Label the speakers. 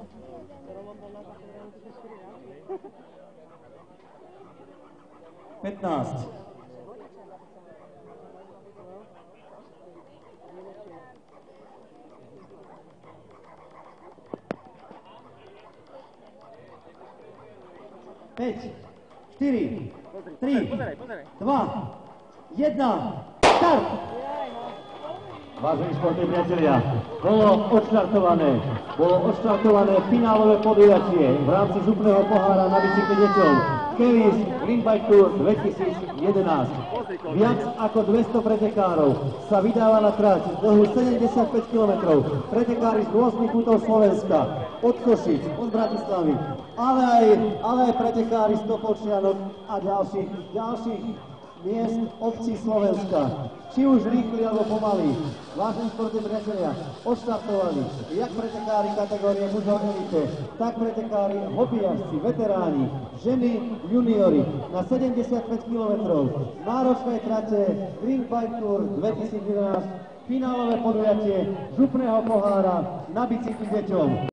Speaker 1: Pätnáct. Päť, 4, 3, 2, 1, start! Vážení športní priatelia, bolo odštartované finálové podujatie v rámci župného pohára na bicykli deťom Kevis Green Bike Tour 2011. Viac ako 200 pretekárov sa vydáva na trať dlhú 75 km. Pretekári z rôznych kútov Slovenska, od Košic, od Bratislavy, ale aj pretekári z Topolčianok a ďalších miest obcí Slovenska. Či už rýchli alebo pomalí. Vážení športní priatelia, odštartovali jak pretekári kategórie mužov elite, tak pretekári hobbyjazdci, veteráni, ženy, juniori na 75 km náročnej trate Green Bike Tour 2011, finálové podujatie župného pohára na bicykli deťom.